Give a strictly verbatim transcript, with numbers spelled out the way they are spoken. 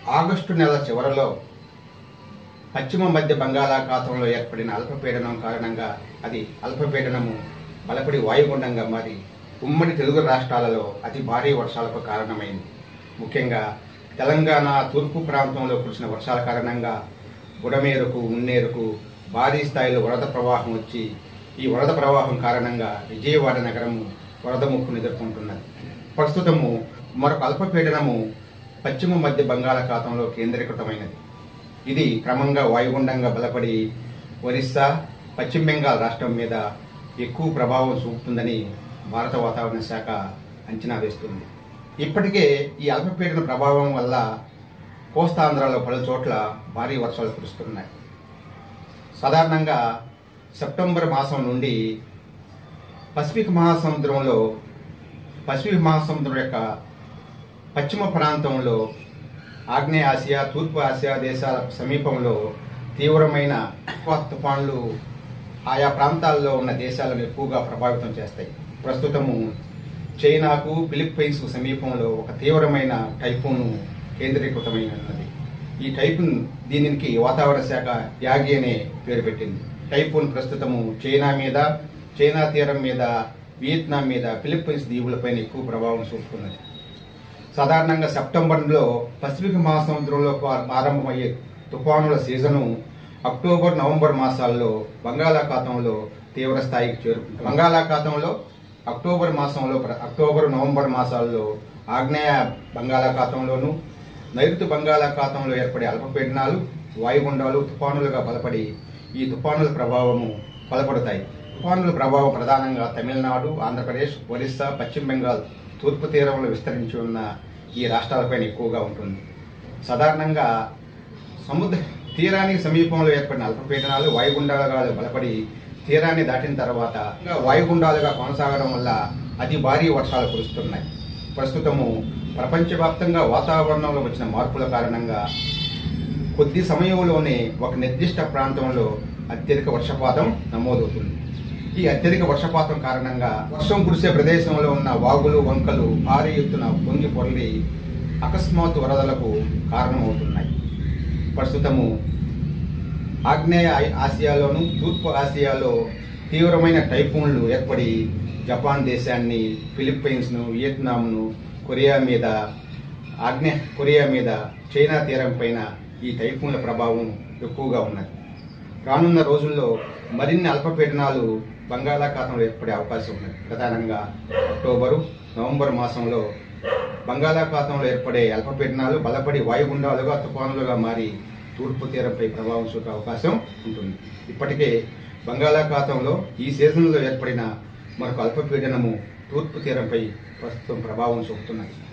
August నెల చివరలో పశ్చిమ మధ్య బంగాళాఖాతంలో ఏర్పడిన అల్పపీడనం కారణంగా అది అల్పపీడనము బలపడి వాయుగుండంగా మారి ఉమ్మడి తెలుగు రాష్ట్రాలలో అతి భారీ వర్షాలకు కారణమైంది. ముఖ్యంగా తెలంగాణ తూర్పు ప్రాంతంలో కురిసిన వర్షాల కారణంగా బుడమేరుకు మున్నేరుకు భారీ స్థాయిలో వరద ప్రవాహం వచ్చి ఈ వరద ప్రవాహం కారణంగా విజయవాడ నగరము వరద ముప్పును ఎదుర్కొంటున్నది. ప్రస్తుతము మరొక అల్పపీడనము పశ్చిమ మధ్య బంగాళాఖాతంలో కేంద్రీకృతమైనది. ఇది క్రమంగా వాయుగుండంగా బలపడి ఒరిస్సా, పశ్చిమ బెంగాల్ రాష్ట్రం మీద ఎక్కువ ప్రభావం చూపుతుందని భారత వాతావరణ శాఖ అంచనా వేస్తుంది. ఇప్పటికే ఈ అల్పపీడన ప్రభావం వల్ల కోస్తాంధ్రలో పలు చోట్ల భారీ వర్షాలు కురుస్తున్నాయి. సాధారణంగా సెప్టెంబర్ మాసం నుండి పసిఫిక్ మహాసముద్రంలో పసిఫిక్ మహాసముద్రం యొక్క పశ్చిమ ప్రాంతంలో ఆగ్నేయ ఆసియా, తూర్పు ఆసియా దేశాల సమీపంలో తీవ్రమైన తుఫాన్లు ఆయా ప్రాంతాల్లో ఉన్న దేశాలను ఎక్కువగా ప్రభావితం చేస్తాయి. ప్రస్తుతము చైనాకు, ఫిలిప్పైన్స్ సమీపంలో ఒక తీవ్రమైన టైఫూన్ కేంద్రీకృతమై ఉన్నది. ఈ టైఫూన్ దీనికి వాతావరణ శాఖ యాగి అనే పేరు పెట్టింది. టైఫూన్ ప్రస్తుతము చైనా మీద, చైనా తీరం మీద, వియత్నాం మీద, ఫిలిప్పైన్స్ దీవులపైన ఎక్కువ ప్రభావం చూపుతున్నది. సాధారణంగా సెప్టెంబర్లో పసిఫిక్ మహాసముద్రంలో ప్రారంభమయ్యే తుఫానుల సీజను అక్టోబర్, నవంబర్ మాసాల్లో బంగాళాఖాతంలో తీవ్ర స్థాయికి చేరుకుంటుంది. బంగాళాఖాతంలో అక్టోబర్ మాసంలో అక్టోబర్, నవంబర్ మాసాల్లో ఆగ్నేయ బంగాళాఖాతంలోను, నైరుతి బంగాళాఖాతంలో ఏర్పడే అల్పపీడనాలు, వాయుగుండాలు తుఫానులుగా బలపడి ఈ తుఫానుల ప్రభావము బలపడతాయి. తుఫానుల ప్రభావం ప్రధానంగా తమిళనాడు, ఆంధ్రప్రదేశ్, ఒరిస్సా, పశ్చిమ బెంగాల్ తూర్పు తీరంలో విస్తరించి ఉన్న ఈ రాష్ట్రాలపైన ఎక్కువగా ఉంటుంది. సాధారణంగా సముద్ర తీరానికి సమీపంలో ఏర్పడిన అల్పపీడనాలు వాయుగుండాలుగా బలపడి తీరాన్ని దాటిన తర్వాత వాయుగుండాలుగా కొనసాగడం వల్ల అతి భారీ వర్షాలు కురుస్తున్నాయి. ప్రస్తుతము ప్రపంచవ్యాప్తంగా వాతావరణంలో వచ్చిన మార్పుల కారణంగా కొద్ది సమయంలోనే ఒక నిర్దిష్ట ప్రాంతంలో అత్యధిక వర్షపాతం నమోదవుతుంది. ఈ అత్యధిక వర్షపాతం కారణంగా వర్షం కురిసే ప్రదేశంలో ఉన్న వాగులు, వంకలు భారీ ఎత్తున పొంగి పొర్లి అకస్మాత్తు వరదలకు కారణమవుతున్నాయి. ప్రస్తుతము ఆగ్నేయ ఆసియాలోను, తూర్పు ఆసియాలో తీవ్రమైన టైఫూన్లు ఏర్పడి జపాన్ దేశాన్ని, ఫిలిప్పైన్స్ను, వియత్నాంను, కొరియా మీద, ఆగ్నేయ కొరియా మీద, చైనా తీరం పైన ఈ టైఫూన్ల ప్రభావం ఎక్కువగా ఉన్నది. రానున్న రోజుల్లో మరిన్ని అల్పపీడనాలు బంగాళాఖాతంలో ఏర్పడే అవకాశం ఉన్నది. ప్రధానంగా అక్టోబరు, నవంబర్ మాసంలో బంగాళాఖాతంలో ఏర్పడే అల్పపీడనాలు బలపడి వాయుగుండాలుగా, తుఫానులుగా మారి తూర్పు తీరంపై ప్రభావం చూపే అవకాశం ఉంటుంది. ఇప్పటికే బంగాళాఖాతంలో ఈ సీజన్లో ఏర్పడిన మరొక అల్పపీడనము తూర్పు తీరంపై ప్రస్తుతం ప్రభావం చూపుతున్నది.